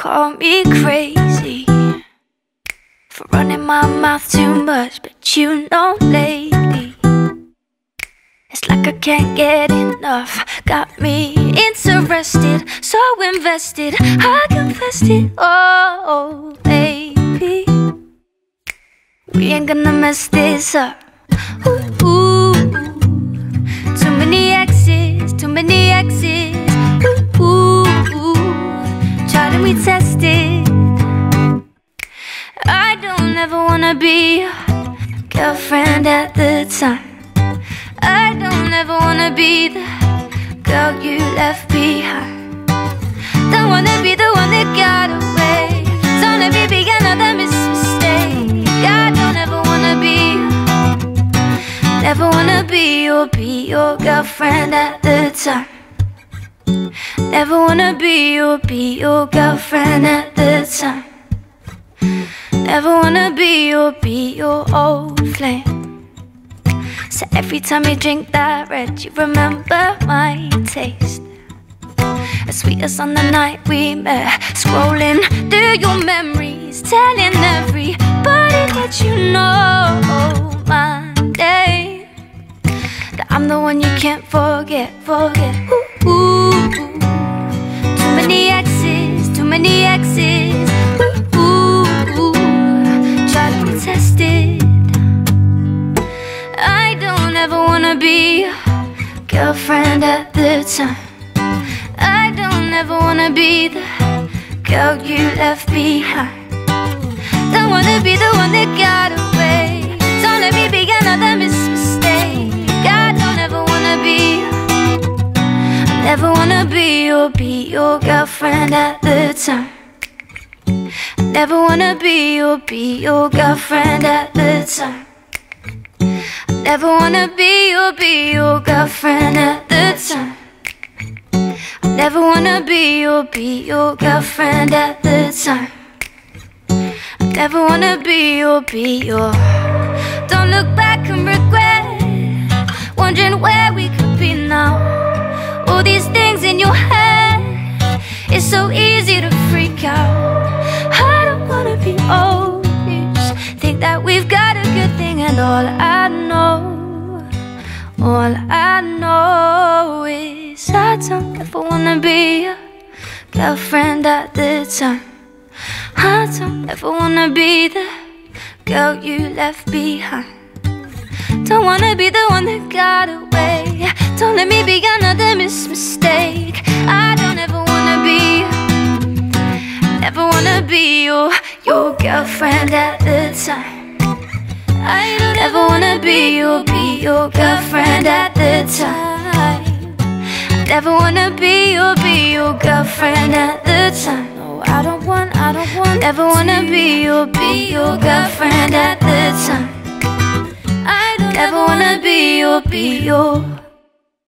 call me crazy for running my mouth too much, but you know lately it's like I can't get enough. Got me interested, so invested, I confessed it. Oh, baby, we ain't gonna mess this up. Ooh, ooh. Too many exes, too many exes. Ooh, ooh, ooh. Tried and we tested. I don't ever wanna be your girlfriend at the time. I don't ever wanna be the girl you left behind. Don't wanna be the one that got away. Don't let me be another mistake. I don't ever wanna be, never wanna be your girlfriend at the time. Never wanna be your girlfriend at the time. Never wanna be your old flame. So every time you drink that red, you remember my taste. As sweet as on the night we met. Scrolling through your memories, telling everybody that you know my name, that I'm the one you can't forget. Ooh, ooh. Too many exes, too many exes. Ooh, ooh, ooh. Try to be tested. I don't ever wanna be your girlfriend at the time. I don't ever wanna be the girl you left behind. Don't wanna be the one that got away. Don't let me be another mistake. I don't ever wanna be, I never wanna be your girlfriend at the time. I never wanna be your girlfriend at the time. Never wanna be your girlfriend at the time. Never wanna be your girlfriend at the time. Never wanna be your. Don't look back and regret, wondering where we could be now. All these things in your head, it's so easy to freak out. I don't wanna be old, just think that we've got a good thing, and all I know is I don't ever wanna be your girlfriend at the time. I don't ever wanna be the girl you left behind. Don't wanna be the one that got away. Don't let me be another mistake. I don't ever wanna be, never wanna be your girlfriend at the time. I don't ever wanna be your girlfriend at the time. Never wanna be your girlfriend at the time. No, I don't want. Never wanna be your girlfriend at the time. I don't ever wanna be your